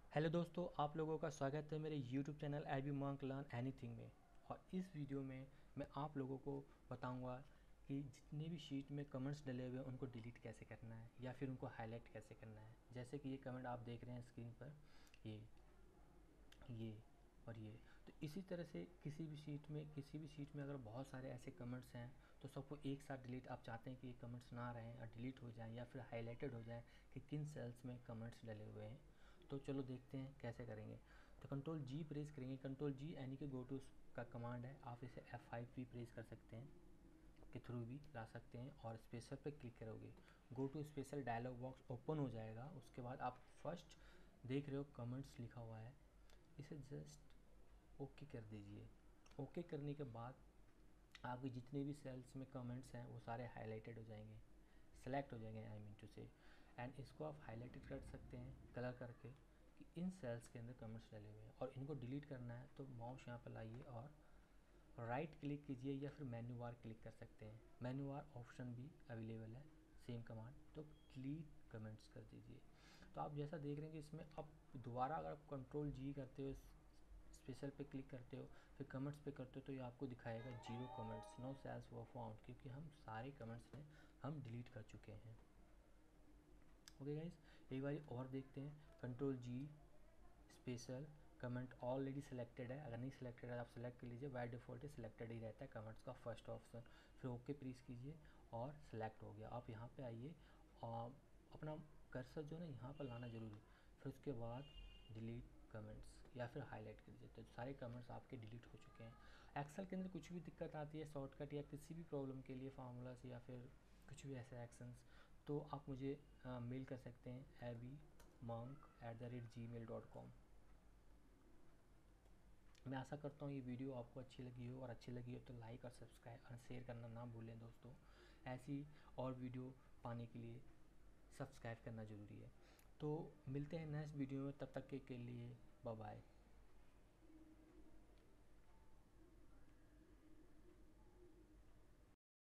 Hello दोस्तों, आप लोगों का स्वागत है मेरे YouTube channel AvyMANK learn anything में। और इस वीडियो में मैं आप लोगों को बताऊंगा कि जितने भी शीट में कमेंट्स डले हुए हैं उनको डिलीट कैसे करना है या फिर उनको हाईलाइट कैसे करना है। जैसे कि ये कमेंट आप देख रहे हैं स्क्रीन पर, ये और ये। तो इसी तरह से किसी भी शीट में अगर बहुत सारे ऐसे कमेंट्स हैं तो सबको एक साथ डिलीट, आप चाहते हैं कि ये कमेंट्स ना रहें और डिलीट हो जाएं या फिर हाईलाइटेड हो जाएं कि किन सेल्स में कमेंट्स डले हुए हैं। तो चलो देखते हैं कैसे करेंगे। तो कंट्रोल जी प्रेस करेंगे। कंट्रोल जी यानी कि गो टू का कमांड है, आप इसे F5 भी प्रेस कर सकते हैं, के थ्रू भी ला सकते हैं और स्पेशल पे क्लिक करोगे, go to special dialog box open हो जाएगा। उसके बाद आप फर्स्ट देख रहे हो कमेंट्स लिखा हुआ है, इसे जस्ट ओके कर दीजिए। ओके करने के बाद आपके जितने भी सेल्स में कमेंट्स हैं वो सारे हाईलाइटेड हो जाएंगे, सेलेक्ट हो जाएंगे, I mean to say. And इसको आप हाईलाइटेड कर सकते हैं कलर करके कि इन सेल्स के अंदर कमेंट्स डले हुए हैं और इनको डिलीट करना है। तो माउस यहाँ पर लाइए और राइट क्लिक कीजिए या फिर मेन्यू बार क्लिक कर सकते हैं। मेन्यू बार ऑप्शन भी अवेलेबल है, सेम कमांड। तो डिलीट कमेंट्स कर दीजिए। तो आप जैसा देख रहे हैं कि इसमें अब दोबारा अगर आप कंट्रोल जी करते हो, स्पेशल पे क्लिक करते हो, फिर कमेंट्स पे करते हो, तो ये आपको दिखाएगा 0 comments, no cells were found, क्योंकि हम सारे कमेंट्स में हम डिलीट कर चुके हैं। ओके गाइस, एक बार और देखते हैं। Control G special comment already selected है, अगर नहीं सिलेक्टेड है आप सेलेक्ट कर लीजिए। बाय डिफ़ॉल्ट ही सिलेक्टेड ही रहता है कमेंट्स का फर्स्ट ऑप्शन। फिर ओके प्रेस कीजिए और सिलेक्ट हो गया। आप यहाँ पे आइए और अपना कर्सर जो है ना यहाँ पर लाना जरूरी। फिर उसके बाद डिलीट कमेंट्स या फिर हाईलाइट कर दीजिए, तो सारे कमेंट्स आपके डिलीट हो चुके हैं। एक्सेल के अंदर कुछ भी दिक्कत आती है, शॉर्टकट या किसी भी प्रॉब्लम के लिए, फार्मूलास या फिर कुछ भी ऐसे एक्शंस, तो आप मुझे मेल कर सकते हैं avymank@gmail.com। मैं आशा करता हूँ ये वीडियो आपको अच्छी लगी हो, और अच्छी लगी हो तो लाइक और सब्सक्राइब और शेयर करना ना भूलें दोस्तों। ऐसी और वीडियो पाने के लिए सब्सक्राइब करना ज़रूरी है। तो मिलते हैं नेक्स्ट वीडियो में, तब तक के लिए बाय बाय।